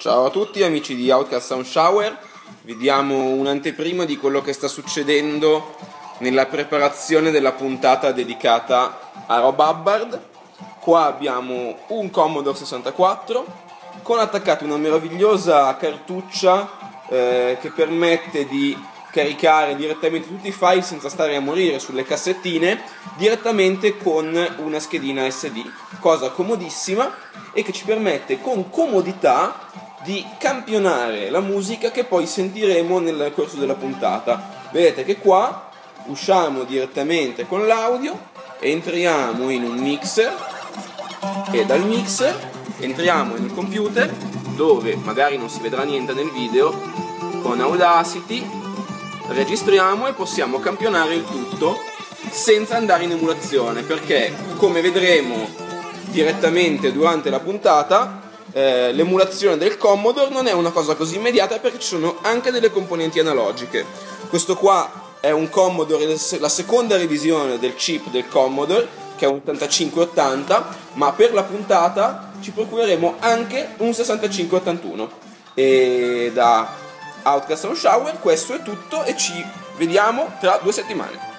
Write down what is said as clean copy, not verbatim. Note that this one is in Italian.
Ciao a tutti amici di Outcast Sound Shower, vi diamo un'anteprima di quello che sta succedendo nella preparazione della puntata dedicata a Rob Hubbard. Qua abbiamo un Commodore 64 con attaccata una meravigliosa cartuccia che permette di caricare direttamente tutti i file senza stare a morire sulle cassettine, direttamente con una schedina SD, cosa comodissima e che ci permette con comodità di campionare la musica che poi sentiremo nel corso della puntata. Vedete che qua usciamo direttamente con l'audio, entriamo in un mixer e dal mixer entriamo nel computer, dove magari non si vedrà niente nel video, con Audacity registriamo e possiamo campionare il tutto senza andare in emulazione, perché come vedremo direttamente durante la puntata l'emulazione del Commodore non è una cosa così immediata, perché ci sono anche delle componenti analogiche. Questo qua è un Commodore, la seconda revisione del chip del Commodore, che è un 8580, ma per la puntata ci procureremo anche un 6581. E da Outcast Sound Shower questo è tutto e ci vediamo tra 2 settimane.